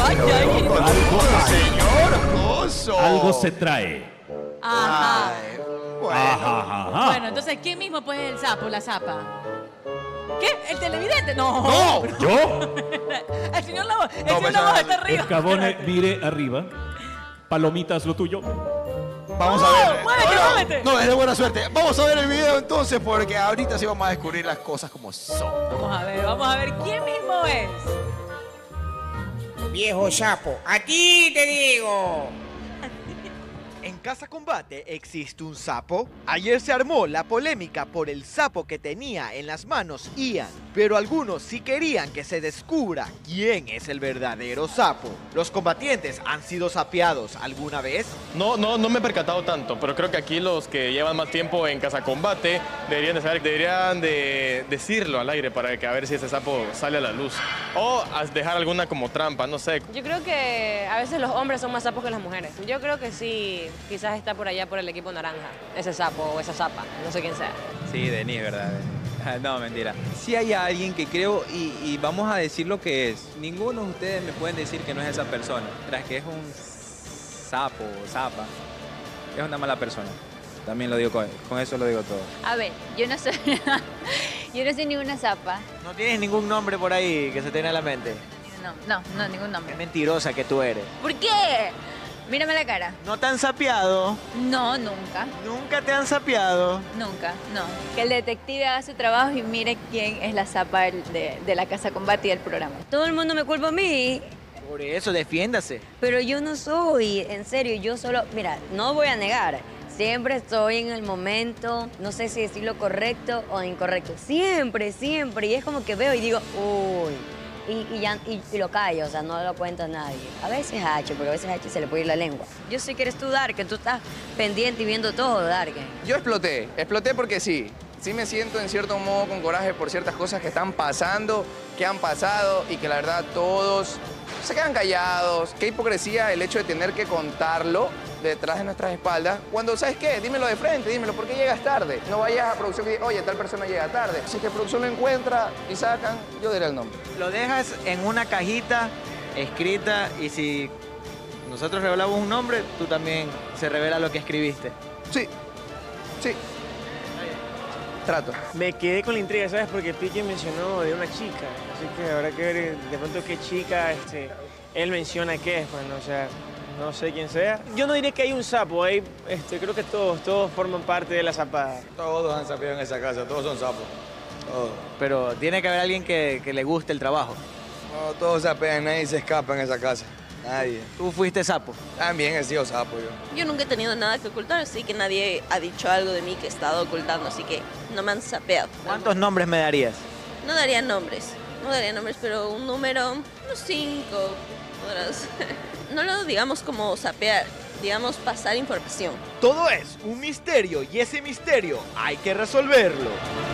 Vaya, Señor Oso. Algo se trae. Ajá. Ay, bueno. Ajá. Bueno, entonces, ¿quién mismo pues es el sapo, la zapa? ¿Qué? ¿El televidente? No. No. ¿Yo? El señor Lobo, el No, señor pues, Lobo está arriba. Escabone, mire arriba. Palomitas, lo tuyo. Vamos a ver. muévete, muévete. No, es de buena suerte. Vamos a ver el video entonces, porque ahorita sí vamos a descubrir las cosas como son. Vamos a ver quién mismo es. Viejo sapo, a ti te digo. En Casa Combate existe un sapo. Ayer se armó la polémica por el sapo que tenía en las manos Ian, pero algunos sí querían que se descubra quién es el verdadero sapo. ¿Los combatientes han sido sapeados alguna vez? No me he percatado tanto, pero creo que aquí los que llevan más tiempo en Casa Combate deberían de saber, deberían de decirlo al aire para que a ver si ese sapo sale a la luz. O dejar alguna como trampa, no sé. Yo creo que a veces los hombres son más sapos que las mujeres. Yo creo que sí, quizás está por allá por el equipo naranja, ese sapo o esa zapa, no sé quién sea. Sí, Denis, ¿verdad? No, mentira. Sí hay alguien que creo, y vamos a decir lo que es. Ninguno de ustedes me pueden decir que no es esa persona. Tras que es un sapo o zapa, es una mala persona. También lo digo con eso lo digo todo. A ver, yo no soy, yo no soy ninguna zapa. ¿No tienes ningún nombre por ahí que se te viene a la mente? No, ningún nombre. Qué mentirosa que tú eres. ¿Por qué? Mírame la cara. ¿No te han sapeado? No, nunca. ¿Nunca te han sapeado? Nunca, no. Que el detective haga su trabajo y mire quién es la zapa de la Casa Combate y del programa. Todo el mundo me culpa a mí, Por eso, defiéndase. pero yo no soy, en serio, yo solo, mira, no voy a negar. Siempre estoy en el momento, no sé si decirlo correcto o incorrecto. Siempre, y es como que veo y digo, uy. Y lo callo, o sea, no lo cuento a nadie. A veces H, porque a veces H se le puede ir la lengua. Yo sé que eres tú, Darken, tú estás pendiente y viendo todo, Darken. Yo exploté porque sí me siento en cierto modo con coraje por ciertas cosas que están pasando, que han pasado y que la verdad todos se quedan callados. Qué hipocresía el hecho de tener que contarlo detrás de nuestras espaldas, cuando, ¿sabes qué? Dímelo de frente, dímelo, ¿por qué llegas tarde? No vayas a producción y digas, oye, tal persona llega tarde. Si es que producción lo encuentra y sacan, yo diré el nombre. Lo dejas en una cajita escrita y si nosotros revelamos un nombre, tú también se revela lo que escribiste. Sí. Trato. Me quedé con la intriga, ¿sabes? Porque Pique mencionó de una chica, así que habrá que ver de pronto qué chica él menciona que es, bueno, o sea, no sé quién sea. Yo no diría que hay un sapo, hay, creo que todos forman parte de la zapada. Todos han sapeado en esa casa, todos son sapos. Todos. Pero tiene que haber alguien que le guste el trabajo. No, todos sapean, nadie se escapa en esa casa. Nadie. ¿Tú fuiste sapo? También he sido sapo yo. Yo nunca he tenido nada que ocultar, así que nadie ha dicho algo de mí que he estado ocultando, así que no me han sapeado. ¿Cuántos nombres me darías? No daría nombres, pero un número, unos 5. No lo digamos como sapear, digamos pasar información. Todo es un misterio y ese misterio hay que resolverlo.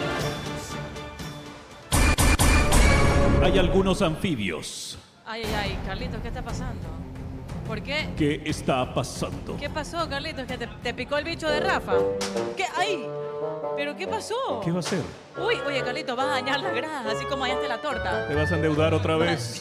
Hay algunos anfibios. Ay, Carlitos, ¿qué está pasando? ¿Por qué? ¿Qué está pasando? ¿Qué pasó, Carlitos? ¿Que te picó el bicho de Rafa? ¿Qué? ¡Ay! ¿Pero qué pasó? ¿Qué va a hacer? Uy, oye, Carlitos, vas a dañar la grasa, así como dañaste la torta. ¿Te vas a endeudar otra vez?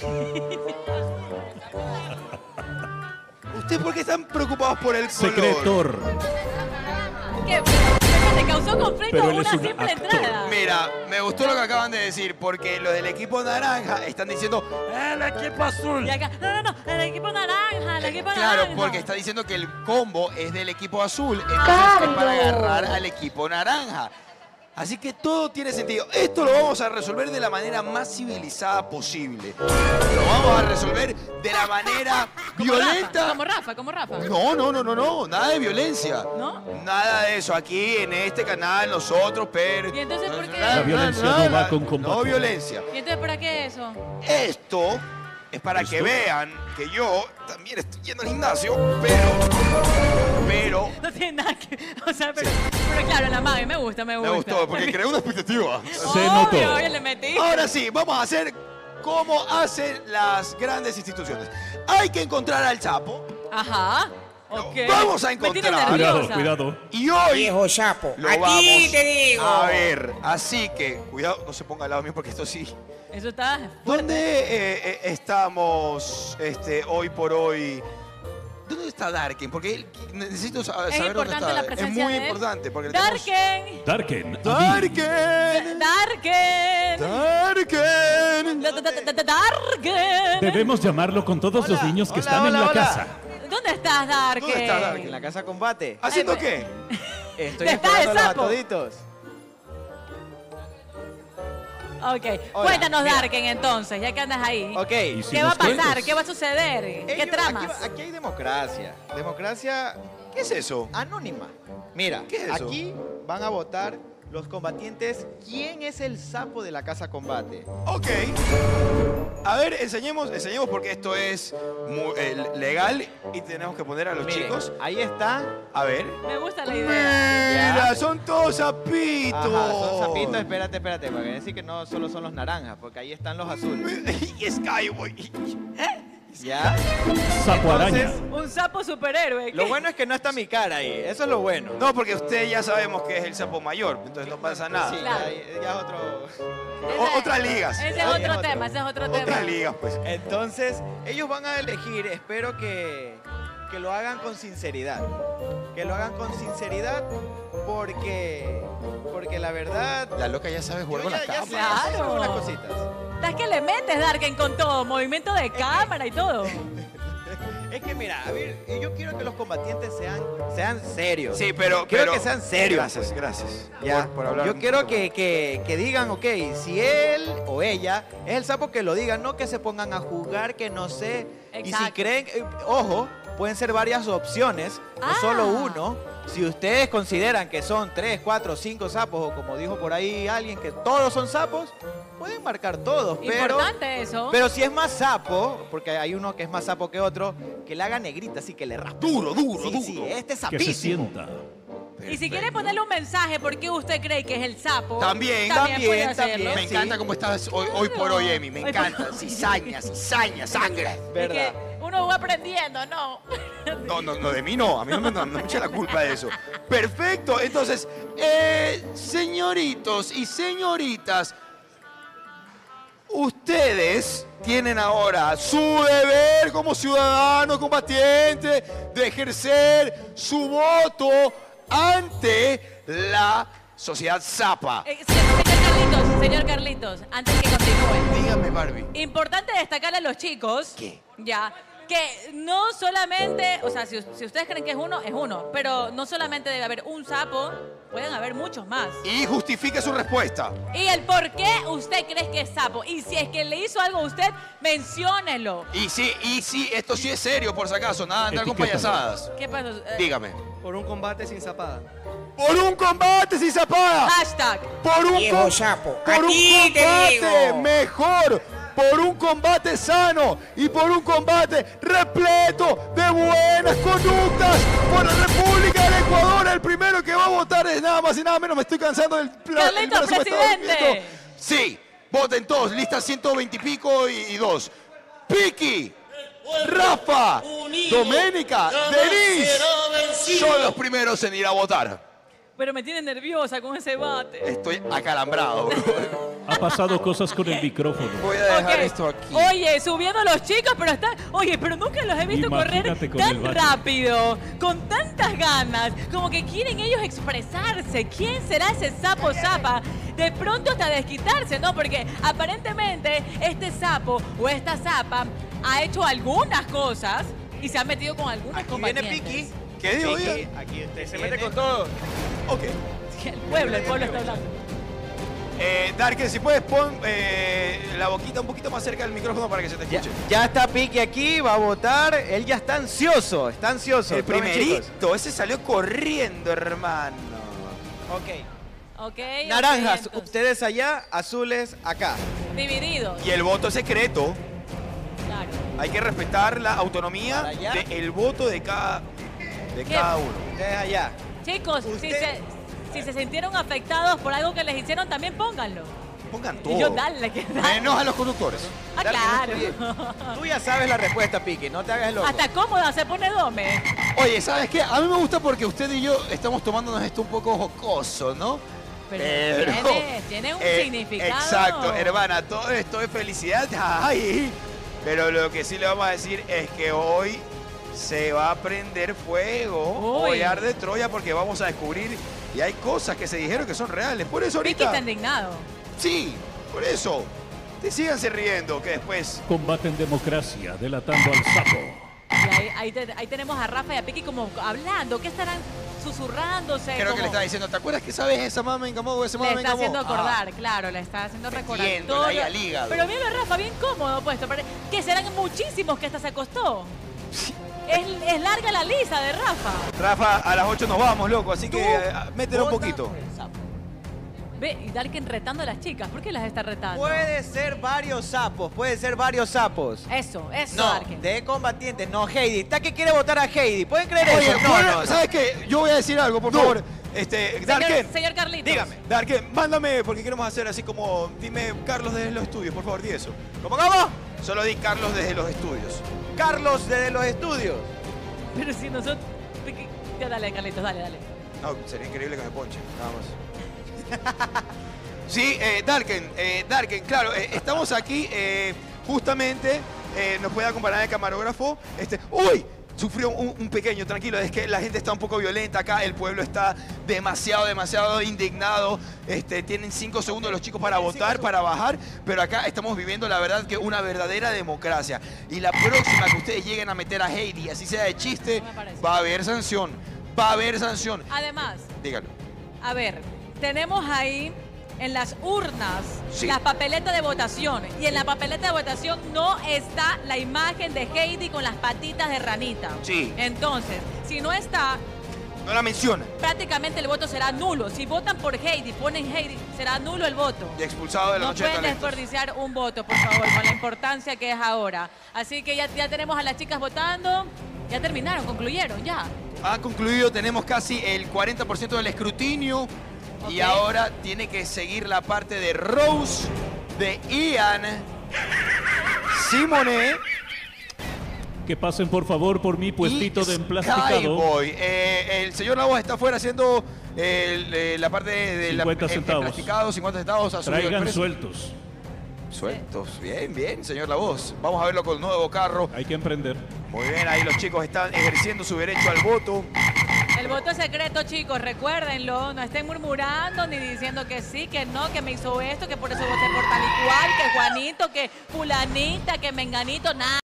¿Ustedes por qué están preocupados por el color? Secretor. ¿Qué? ¿Te causó conflicto Pero él una es un simple actor. entrada? Mira, me gustó lo que acaban de decir, porque los del equipo naranja están diciendo ¡el equipo azul! Y acá, no, el equipo naranja, el equipo Claro, naranja. porque está diciendo que el combo es del equipo azul, entonces es para agarrar al equipo naranja. Así que todo tiene sentido. Esto lo vamos a resolver de la manera más civilizada posible. Lo vamos a resolver de la manera violenta. Como Rafa. No, nada de violencia. ¿No? Nada de eso. Aquí en este canal nosotros, pero... ¿Y entonces por qué? La violencia no va con combate. No violencia. ¿Y entonces para qué eso? Esto es para que vean que yo también estoy yendo al gimnasio, pero... No tiene nada que... O sea, pero claro, la mague, me gusta. Me gustó, porque creé una expectativa. Se notó. Obvio, le metí. Ahora sí, vamos a hacer como hacen las grandes instituciones. Hay que encontrar al sapo. Ajá. Ok. Vamos a Me tiene encontrar. nerviosa. Cuidado. Y hoy Viejo sapo, lo a vamos ti te digo. a ver. Así que, cuidado, no se ponga al lado mío porque esto sí Eso está fuerte. ¿Dónde estamos hoy por hoy? ¿Dónde está Darken? Porque necesito saber dónde importante está. la Es presencia muy de él. importante. Porque Darken. Darken. Darken. Darken. Darken. Debemos llamarlo con todos los niños que están en la casa. ¿Dónde estás, Darken? ¿Dónde está Darken? En la casa combate. ¿Haciendo qué? Estoy ¿Está de esperándolos a sapo? toditos. Ok, Hola, cuéntanos, mira. Darken, entonces, ya que andas ahí. Ok. ¿Qué va a pasar? ¿Qué va a suceder? ¿Qué Ellos- tramas? Aquí hay democracia. Democracia, ¿Qué es eso? anónima. Mira, ¿Qué es eso? aquí van a votar los combatientes quién es el sapo de la casa combate. Ok. A ver, enseñemos porque esto es legal y tenemos que poner a los Miren, chicos. ahí está. A ver. Me gusta la idea. Mira, son todos sapitos. Ajá, son sapitos, espérate, para decir que no solo son los naranjas, porque ahí están los azules. Y Skyboy. ¿Ya? Sapo araña. Un sapo superhéroe. Lo ¿qué? bueno es que no está mi cara ahí, eso es lo bueno. No, porque usted ya sabemos que es el sapo mayor, entonces no pasa nada. Sí, Claro. ya es otro... Otras ligas. Ese es otro tema, ese es otro tema. Otras ligas, pues. Entonces, ellos van a elegir, espero que lo hagan con sinceridad. Que lo hagan con sinceridad porque la verdad... La loca ya sabe jugar yo con ya- las ya cámaras. sé hacer Claro. algunas cositas. ¿Estás que le metes, Darken, con todo? Movimiento de cámara y todo. Es que mira, a ver, yo quiero que los combatientes sean serios. Sí, pero... Quiero que sean serios. Gracias, gracias. Ya. Por hablar Yo un quiero poquito que digan, ok, si él o ella es el sapo, que lo digan, no que se pongan a jugar, que no sé. Y si Exacto. creen, ojo, pueden ser varias opciones, no Ah. solo uno. Si ustedes consideran que son 3, 4, 5 sapos, o como dijo por ahí alguien, que todos son sapos, pueden marcar todos, pero... Importante eso. Pero si es más sapo, porque hay uno que es más sapo que otro, que le haga negrita, así que le raspe. Duro, Sí, sí, este es Que se sapísimo. sienta. Y si quiere ponerle un mensaje, ¿por qué usted cree que es el sapo? También, puede hacerlo. Me encanta cómo estás hoy por hoy, Emi. Me Hoy por encanta. hoy. Cizaña, sangre. Es ¿Verdad? que uno va aprendiendo, ¿no? No, de mí no. A mí no me echa la culpa de eso. Perfecto. Entonces, señoritos y señoritas, ustedes tienen ahora su deber como ciudadano combatiente de ejercer su voto ante la sociedad Zapa. Señor Carlitos, antes que continúe. Dígame, Barbie. Importante destacarle a los chicos. ¿Qué? Ya. Que no solamente, o sea, si ustedes creen que es uno, pero no solamente debe haber un sapo, pueden haber muchos más. Y justifique su respuesta. Y el por qué usted cree que es sapo. Y si es que le hizo algo a usted, menciónelo. Y sí, esto sí es serio, por si acaso. Nada de andar con Etiquétalo. payasadas. ¿Qué pasó? Dígame. Por un combate sin zapada. Por un combate sin zapada. Hashtag. Por un, Viejo sapo, por un aquí te combate digo. mejor. Por un combate sano y por un combate repleto de buenas conductas por la República del Ecuador. El primero que va a votar es nada más y nada menos. Me estoy cansando del Carlitos, presidente. Sí, voten todos. Lista 120 y pico y 2. Piki, Rafa, Doménica, Denise son los primeros en ir a votar. Pero me tiene nerviosa con ese bate. Estoy acalambrado, bro. Ha pasado cosas con el micrófono. Voy a dejar Ok. esto aquí. Oye, subiendo los chicos, pero están. Oye, pero nunca los he visto correr Imagínate con el tan bate. rápido, con tantas ganas, como que quieren ellos expresarse. ¿Quién será ese sapo zapa? De pronto hasta desquitarse, ¿no? Porque aparentemente este sapo o esta zapa ha hecho algunas cosas y se ha metido con algunos Aquí viene combatientes. Piki. ¿Qué digo, Piki, oiga? aquí usted Se viene. mete con todo. Ok. El pueblo está hablando. Darken, si puedes pon la boquita un poquito más cerca del micrófono para que se te escuche. Ya está Piki aquí, va a votar. Él ya está ansioso, está ansioso. El Tomen, chicos. primerito, ese salió corriendo, hermano. Ok. Ok. Naranjas, ok, entonces, ustedes allá, azules acá. divididos. Y el voto es secreto. Claro. Hay que respetar la autonomía ¿Para allá? del voto de cada ¿Qué? uno. Ustedes allá. Chicos, si se sintieron afectados por algo que les hicieron, también pónganlo. Pongan Y yo todo. dale, que dale. Menos a los conductores. Ah, Dale, claro. Tú ya sabes la respuesta, Piki, no te hagas el loco. Hasta cómoda se pone Dome. Oye, ¿sabes qué? A mí me gusta porque usted y yo estamos tomándonos esto un poco jocoso, ¿no? Pero tiene un significado. Exacto, hermana, todo esto es felicidad. Ay, pero lo que sí le vamos a decir es que hoy se va a prender fuego. Uy. Hoy arde Troya porque vamos a descubrir y hay cosas que se dijeron que son reales. Por eso Vicky ahorita... está indignado. Sí, por eso. Síganse riendo que después... Combate en democracia, delatando al sapo. Y ahí tenemos a Rafa y a Piki como hablando. ¿Qué estarán susurrándose? Creo que le está diciendo, ¿te acuerdas que sabes esa mama incómodo, ese mama Le está incómodo? haciendo acordar, claro, le está haciendo recordar Metiéndola ahí al hígado. Pero mira Rafa, bien cómodo puesto. Que serán muchísimos que hasta se acostó. Es larga la lista de Rafa. Rafa, a las 8 nos vamos, loco, así que mételo un poquito. Ve, y Darken retando a las chicas. ¿Por qué las está retando? Puede ser varios sapos, puede ser varios sapos. Eso, No, Darken. de combatientes, no Heidi. Está que quiere votar a Heidi. ¿Pueden creer Oye, eso? No. ¿sabes qué? Yo voy a decir algo, por favor. Darken, Señor Carlitos. dígame. Darken, mándame, porque queremos hacer así como, dime Carlos desde los estudios, por favor, di eso. ¿Cómo? Solo di Carlos desde los estudios. Carlos desde los estudios. Pero si nosotros... Ya dale, Carlitos, dale. No, sería increíble que me ponche, nada más. Sí, Darken, claro, estamos aquí justamente, nos puede acompañar el camarógrafo. ¡Uy! Sufrió un pequeño, tranquilo, es que la gente está un poco violenta acá, el pueblo está demasiado indignado. Tienen 5 segundos los chicos para votar, para bajar, pero acá estamos viviendo la verdad que una verdadera democracia. Y la próxima que ustedes lleguen a meter a Heidi, así sea de chiste, va a haber sanción. Además, Dígalo. a ver, tenemos ahí en las urnas las papeletas de votación. Y en la papeleta de votación no está la imagen de Heidi con las patitas de ranita. Sí. Entonces, si no está, no la menciona. Prácticamente el voto será nulo. Si votan por Heidi, ponen Heidi, será nulo el voto. Y expulsado de la noche de No pueden talentos. desperdiciar un voto, por favor, con la importancia que es ahora. Así que ya tenemos a las chicas votando. Ya terminaron, concluyeron, ya. Ha concluido, tenemos casi el 40% del escrutinio. Y ahora tiene que seguir la parte de Rose, de Ian, Simone. Que pasen por favor por mi puestito de emplasticado. Skyboy. El señor Navos está afuera haciendo la parte de 50 centavos. emplasticado, 50 centavos. Ha subido el Traigan precio. sueltos. Sueltos, bien, señor La Voz. Vamos a verlo con el nuevo carro. Hay que emprender. Muy bien, ahí los chicos están ejerciendo su derecho al voto. El voto es secreto, chicos, recuérdenlo. No estén murmurando ni diciendo que sí, que no, que me hizo esto, que por eso voté por tal y cual, que Juanito, que fulanita, que menganito, nada.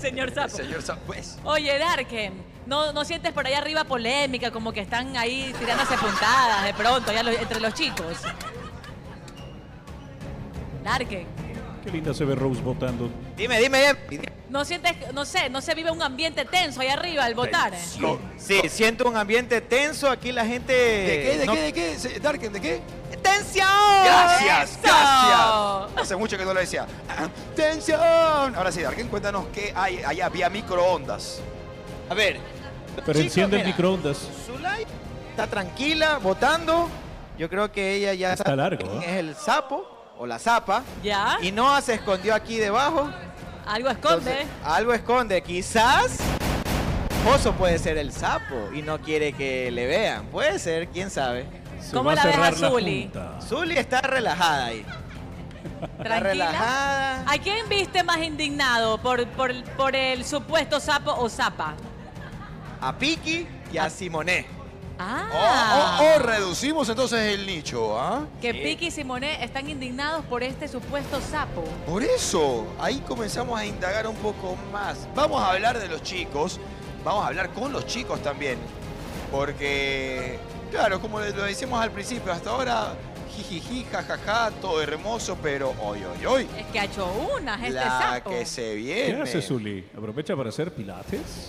Señor Sapo. Señor Sapo, pues. Oye, Darken, ¿no sientes por allá arriba polémica, como que están ahí tirándose puntadas de pronto, ya entre los chicos? Darken. Qué linda se ve Rose votando. Dime. ¿No sientes, no se vive un ambiente tenso ahí arriba al votar? Sí, siento un ambiente tenso. Aquí la gente... ¿De qué? Darken, ¿de qué? ¡Tensión! Gracias. ¡Eso! Hace mucho que no lo decía. ¡Tensión! Ahora sí, Darken, cuéntanos qué hay allá vía microondas. A ver. Pero enciende el microondas. Zulay está tranquila, votando. Yo creo que ella ya Está largo, quién ¿eh? es el sapo o la zapa. ¿Ya? Y Noah se escondió aquí debajo. Algo esconde. Entonces, algo esconde. Quizás Oso puede ser el sapo y no quiere que le vean. Puede ser, quién sabe. ¿Cómo la ves a Zuli? Zuli está relajada ahí. Está relajada. ¿A quién viste más indignado por el supuesto sapo o zapa? A Piki y a Simoné. Ah. Reducimos entonces el nicho, ¿ah? Que Piki y Simoné están indignados por este supuesto sapo. Por eso, ahí comenzamos a indagar un poco más. Vamos a hablar de los chicos, vamos a hablar con los chicos también. Porque, claro, como lo decíamos al principio, hasta ahora, jijiji, jajaja, todo hermoso, pero hoy. Es que ha hecho unas este la sapo. que se viene. ¿Qué hace Zuli? ¿Aprovecha para hacer pilates?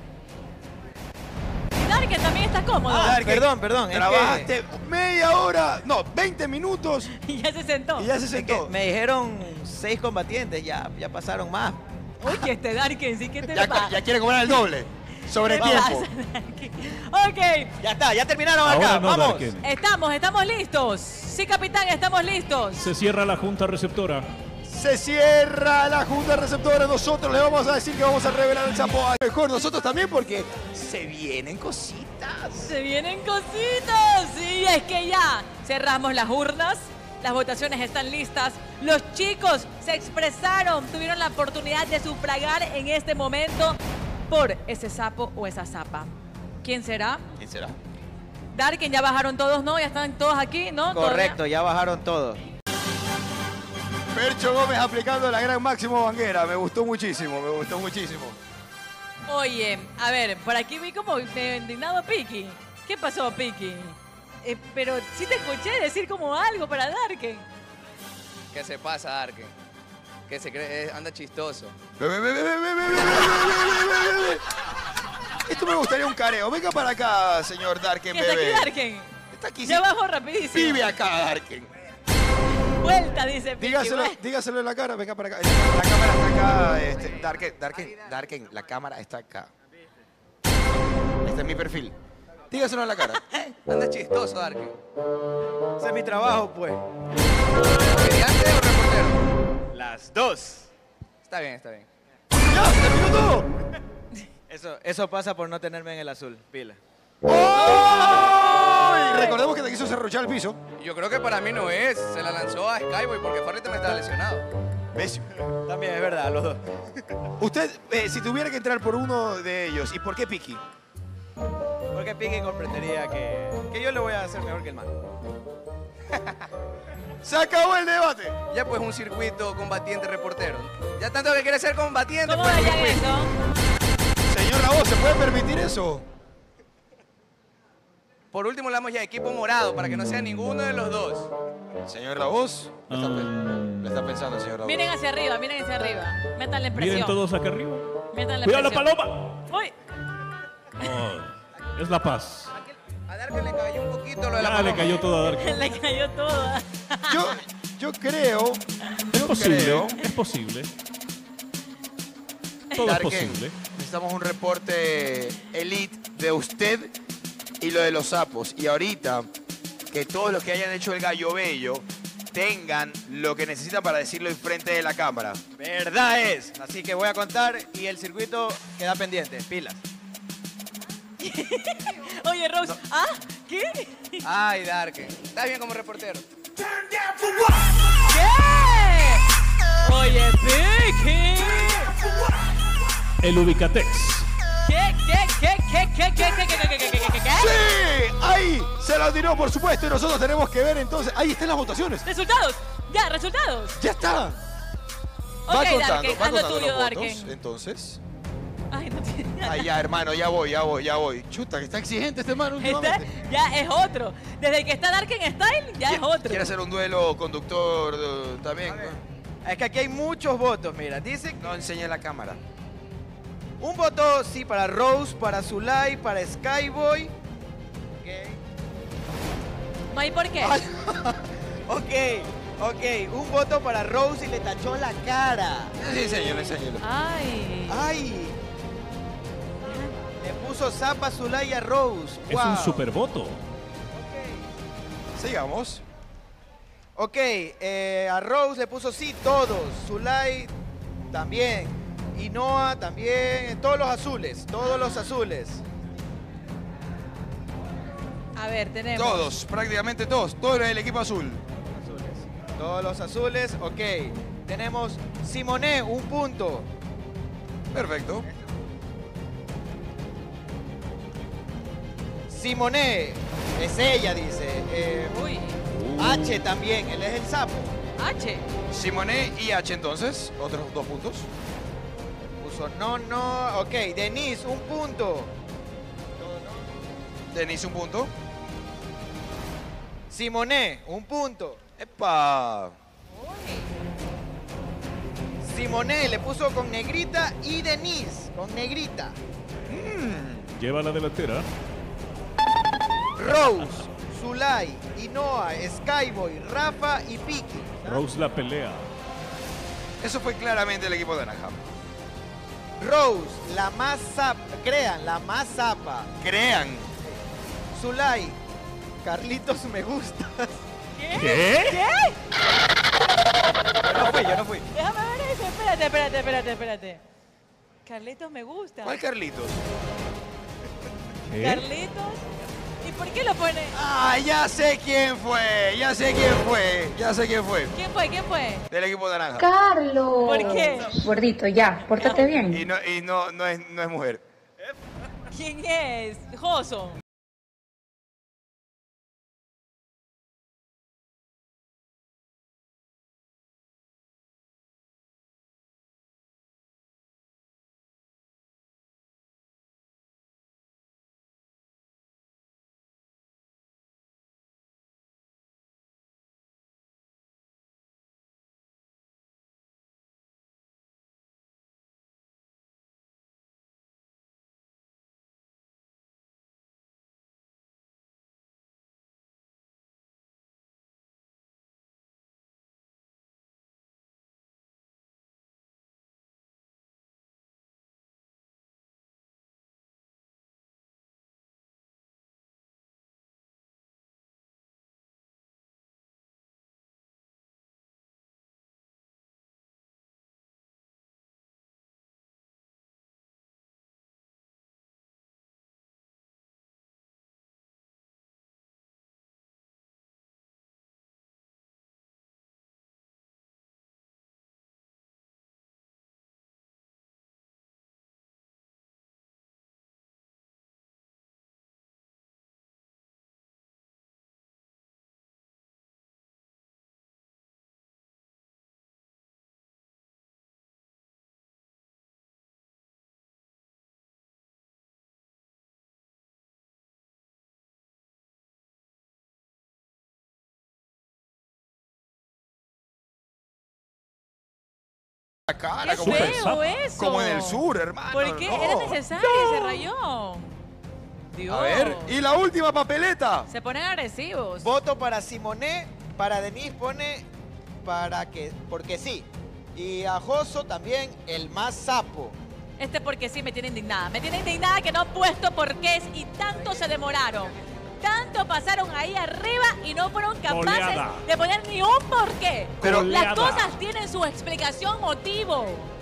Y Darken también está cómodo. Perdón. Trabajaste media hora, no, 20 minutos. Y ya se sentó. Y sentó. Me dijeron 6 combatientes, ya pasaron más. Uy, que Darken, sí que te pasa. Ya quiere cobrar el doble. Sobre ¿Qué tiempo. pasa, Ok. Ya está, ya terminaron acá. Ahora no, Vamos. Darken. Estamos listos. Sí, capitán, estamos listos. Se cierra la junta receptora. Se cierra la junta receptora. Nosotros le vamos a decir que vamos a revelar el sapo. A lo mejor nosotros también, porque se vienen cositas. Se vienen cositas. Sí, es que ya cerramos las urnas. Las votaciones están listas. Los chicos se expresaron, tuvieron la oportunidad de sufragar en este momento por ese sapo o esa zapa. ¿Quién será? ¿Quién será? Darken, ya bajaron todos, ¿no? Ya están todos aquí, ¿no? Correcto, ya bajaron todos. Percho Gómez aplicando la gran Máximo Banguera. Me gustó muchísimo. Oye, a ver, por aquí vi como indignado a Piki. ¿Qué pasó, Piki? Pero sí te escuché decir como algo para Darken. ¿Qué se pasa, Darken? Que se cree, anda chistoso. Esto me gustaría un careo. Venga para acá, señor Darken, ¿Qué está aquí, bebé. Darken? Está aquí. Ya bajó rapidísimo. Vive acá, Darken. Vuelta, dice Piki. Dígaselo en la cara. Venga para acá. La cámara está acá. Darken, la cámara está acá. Este es mi perfil. Dígaselo en la cara. Anda chistoso, Darken. Ese es mi trabajo, pues. ¿Comediante o reportero? Las dos. Está bien. ¡Ya! ¡Terminó todo! Eso pasa por no tenerme en el azul. Pila. ¡Oh! Y recordemos que te quiso serruchar el piso. Yo creo que para mí no es. Se la lanzó a Skyboy porque Farley también estaba lesionado. ¿Ves? También es verdad, los dos. Usted, si tuviera que entrar por uno de ellos, ¿y por qué Piki? Porque Piki comprendería que yo le voy a hacer mejor que el man. Se acabó el debate. Ya pues un circuito combatiente-reportero. Ya tanto que quiere ser combatiente. ¿Cómo pues, veían eso? Señor La Voz, ¿se puede permitir eso? Por último le damos ya equipo morado para que no sea ninguno de los dos. Señor La Voz, le está pensando el señor La Voz. Miren hacia arriba. Métanle presión. Miren todos acá arriba. Métanle ¡Cuidado la presión. paloma! ¡Uy! Es la paz. A Darken le cayó un poquito lo de la Ya le paloma. cayó todo a Darken. Le cayó todo. Yo creo. Es posible. Todo Darken, es posible. necesitamos un reporte elite de usted y lo de los sapos. Y ahorita, que todos los que hayan hecho el gallo bello tengan lo que necesitan para decirlo en frente de la cámara. Verdad es. Así que voy a contar y el circuito queda pendiente. Pilas. Oye, Rose. ¿Ah? ¿Qué? Ay, Darken. Estás bien como reportero. ¿Qué? Oye, Piki. El Ubicatex. ¿Qué? ¡Sí! Ahí se lo tiró, por supuesto, y nosotros tenemos que ver entonces. Ahí están las votaciones. Resultados. Ya, resultados. Ya está. Ok, Va Darken, contando haz lo tuyo, los Darken. votos. Entonces, Ay, ya, hermano, ya voy. Chuta, que está exigente este hermano últimamente. Ya es otro. Desde que está Dark en Style, ya es otro. ¿Quiere hacer un duelo conductor también? Es que aquí hay muchos votos, mira. Dice... No enseñé la cámara. Un voto, sí, para Rose, para Zulay, para Skyboy. ¿No hay por qué? Ok. Un voto para Rose y le tachó la cara. Sí, enséñalo. Ay. Le puso zapa a Zulay y a Rose. Es un super voto. Sigamos. Ok, a Rose le puso sí todos. Zulay también. Y Noah también. Todos los azules. A ver, tenemos. Todos, prácticamente todos. Todo el equipo azul. Todos los azules, ok. Tenemos Simoné, 1 punto. Perfecto. Simoné, es ella, dice. Uy. H también, él es el sapo. H. Simoné y H entonces, otros 2 puntos. Puso no, ok. Denise, 1 punto. Denise, 1 punto. Simoné, 1 punto. ¡Epa! Simoné le puso con negrita y Denise con negrita. Lleva la delantera. Rose, Zulay, Inoa, Skyboy, Rafa y Piki. Rose la pelea. Eso fue claramente el equipo de Naranja. Rose, la más zapa. La más zapa. Zulay, Carlitos me gusta. ¿Qué? Yo no fui. Déjame ver eso. Espérate. Carlitos me gusta. ¿Cuál Carlitos? Carlitos. ¿Y por qué lo pone? Ah, ya sé quién fue. ¿Quién fue? Del equipo de Naranja. Carlos. ¿Por qué? Gordito, ya, pórtate bien. Y no es mujer. ¿Quién es? Joso. La cara, ¡Qué feo eso! Como en el sur, hermano. ¿Por qué? No. Era necesario, se rayó. Dios. A ver, y la última papeleta. Se ponen agresivos. Voto para Simoné, para Denise pone porque sí. Y a Joso también el más sapo. Porque sí me tiene indignada. Me tiene indignada que no han puesto porqués y tanto se demoraron. Tanto pasaron ahí arriba y no fueron capaces de poner ni un porqué. Pero las cosas tienen su explicación, motivo.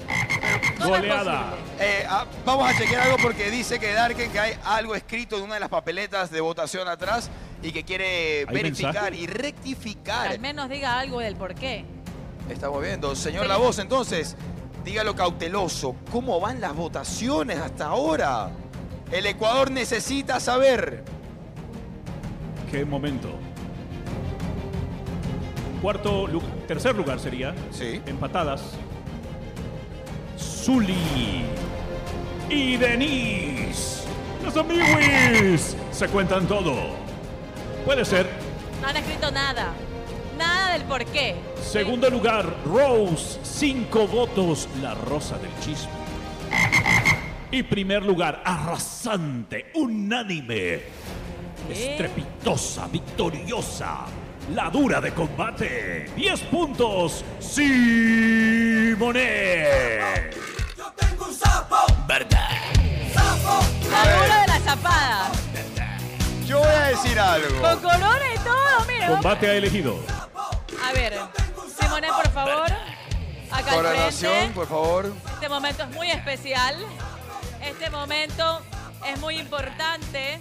Goleada. Vamos a chequear algo porque dice que Darken que hay algo escrito en una de las papeletas de votación atrás y que quiere verificar mensaje? y rectificar. Al menos diga algo del porqué. Estamos viendo. Señor La Voz, entonces, dígalo cauteloso. ¿Cómo van las votaciones hasta ahora? El Ecuador necesita saber. ¿Qué momento? Tercer lugar sería. Sí. Empatadas. Zuli y Denise. Los amiguis se cuentan todo. Puede ser. No han escrito nada. Nada del por qué. Segundo lugar, Rose, 5 votos, la rosa del chisme. Y primer lugar, arrasante, unánime, estrepitosa, victoriosa, la dura de combate. 10 puntos, Simone. Yo tengo un sapo. ¿Verdad? Sapo. La dura de la zapada. Yo voy a decir algo. Con corona y todo, mira. Combate ha elegido. A ver, Simone, por favor. Acá al Coronación, frente. por favor. Este momento es muy especial. Este momento es muy importante.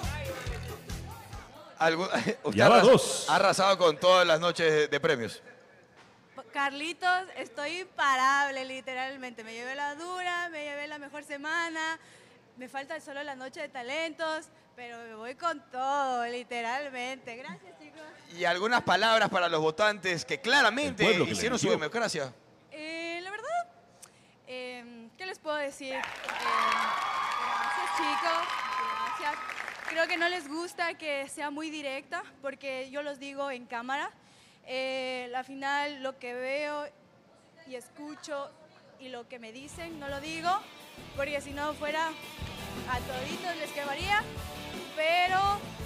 Usted Ya va 2. ha arrasado con todas las noches de premios. Carlitos, estoy imparable, literalmente. Me llevé la dura, me llevé la mejor semana. Me falta solo la noche de talentos, pero me voy con todo, literalmente. Gracias, chicos. Y algunas palabras para los votantes que claramente El pueblo que hicieron le su eligió. democracia. La verdad, ¿qué les puedo decir? Gracias, chicos. Gracias. Creo que no les gusta que sea muy directa, porque yo los digo en cámara. Al final, lo que veo y escucho y lo que me dicen, no lo digo, porque si no fuera a toditos les quemaría, pero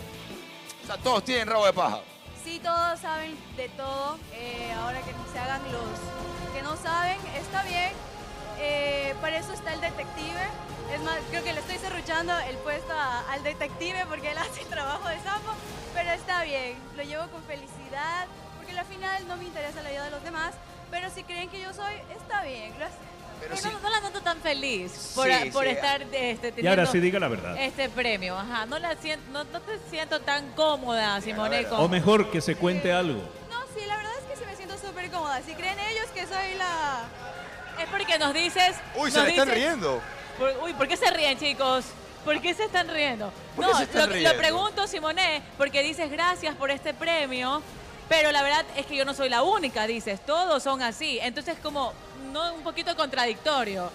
O sea, todos tienen rabo de paja. sí, todos saben de todo. Ahora que se hagan los que no saben, está bien. Para eso está el detective. Es más, creo que le estoy serruchando el puesto al detective porque él hace el trabajo de sapo, pero está bien. Lo llevo con felicidad porque al final no me interesa la vida de los demás, pero si creen que yo soy, está bien. Pero no la noto tan feliz por Sí, sí. estar teniendo Y ahora sí diga la verdad. este premio. Ajá, no te siento tan cómoda, Simone. O mejor que se cuente algo. No, sí, la verdad es que sí me siento súper cómoda. Si creen ellos que soy la... Es porque nos dices... Uy, se nos le están dices- riendo. Uy, ¿por qué se ríen, chicos? ¿Por qué se están riendo? ¿Por qué No, se están lo riendo? pregunto, Simone, porque dices gracias por este premio, pero la verdad es que yo no soy la única, dices, todos son así. Entonces, como, no, un poquito contradictorio.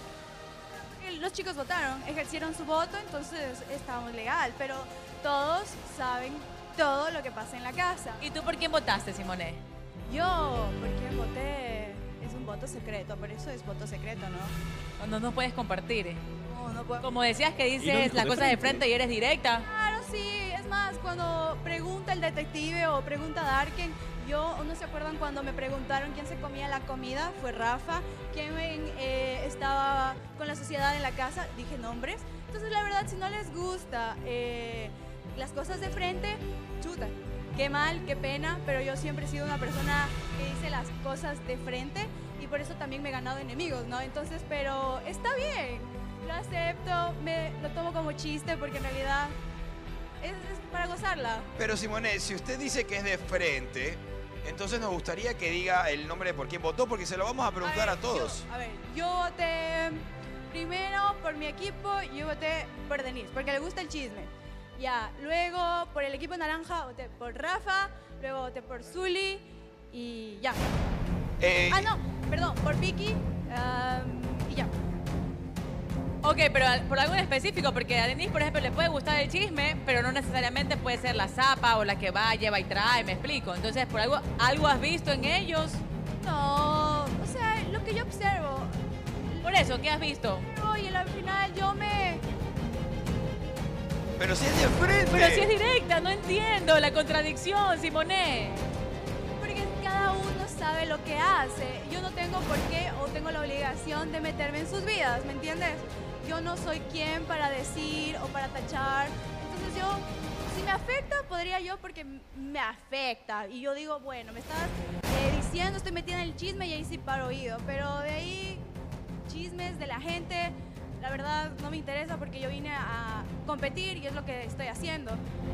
Los chicos votaron, ejercieron su voto, entonces estamos legal, pero todos saben todo lo que pasa en la casa. ¿Y tú por quién votaste, Simone? Yo, ¿por quién voté? Es un voto secreto, por eso es voto secreto, ¿no? No nos puedes compartir. No puedo. Como decías que Y no dices dijo las de cosas de frente. frente y eres directa. Claro, sí. Es más, cuando pregunta el detective o pregunta Darken, ¿no se acuerdan cuando me preguntaron quién se comía la comida? Fue Rafa. ¿Quién estaba con la sociedad en la casa? Dije nombres. Entonces, la verdad, si no les gusta las cosas de frente, chuta. Qué mal, qué pena, pero yo siempre he sido una persona que dice las cosas de frente y por eso también me he ganado enemigos, ¿no? Entonces, pero está bien, lo acepto, lo tomo como chiste porque en realidad es para gozarla. Pero Simone, si usted dice que es de frente, entonces nos gustaría que diga el nombre de por quién votó, porque se lo vamos a preguntar a todos. Yo voté primero por mi equipo, yo voté por Denise, porque le gusta el chisme. Ya, luego por el equipo naranja voté por Rafa, luego voté por Zuli y ya. No, perdón, por Vicky y ya. Ok, pero por algo en específico, porque a Denise, por ejemplo, le puede gustar el chisme, pero no necesariamente puede ser la zapa o la que va, lleva y trae, me explico. Entonces, ¿por algo has visto en ellos? No, o sea, lo que yo observo. Por eso, ¿qué has visto? Y al final yo me... Pero si es de frente. Pero si es directa, no entiendo la contradicción, Simone. Porque cada uno sabe lo que hace. Yo no tengo por qué o tengo la obligación de meterme en sus vidas, ¿me entiendes? Yo no soy quien para decir o para tachar. Entonces yo, si me afecta, podría yo porque me afecta. Y yo digo, bueno, me estás diciendo, estoy metida en el chisme y ahí sí paro oído. Pero de ahí, chismes de la gente, la verdad no me interesa porque yo vine a competir y es lo que estoy haciendo.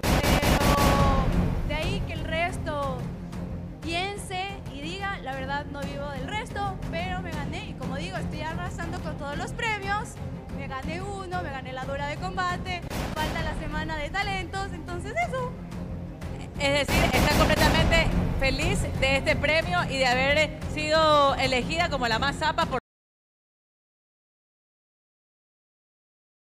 Pero de ahí que el resto piense y diga, la verdad no vivo del resto, pero me gané. Y como digo, estoy arrasando con todos los premios. Me gané uno, me gané la dura de combate, falta la semana de talentos, entonces eso. Es decir, está completamente feliz de este premio y de haber sido elegida como la más zapa por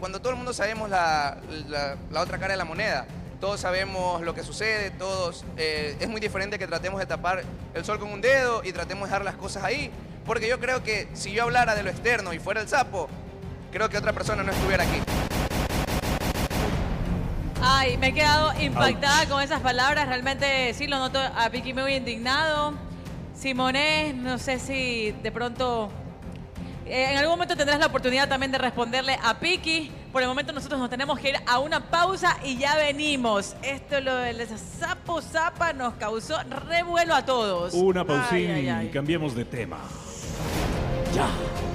cuando todo el mundo sabemos la otra cara de la moneda. Todos sabemos lo que sucede, todos... es muy diferente que tratemos de tapar el sol con un dedo y tratemos de dejar las cosas ahí. Porque yo creo que si yo hablara de lo externo y fuera el sapo, creo que otra persona no estuviera aquí. Ay, me he quedado impactada con esas palabras. Realmente sí lo noto a Piki muy indignado. Simone, no sé si de pronto... en algún momento tendrás la oportunidad también de responderle a Piki. Por el momento nosotros nos tenemos que ir a una pausa y ya venimos. Esto, lo del sapo zapa, nos causó revuelo a todos. Una pausín Ay, ay, ay. y cambiemos de tema. Ya.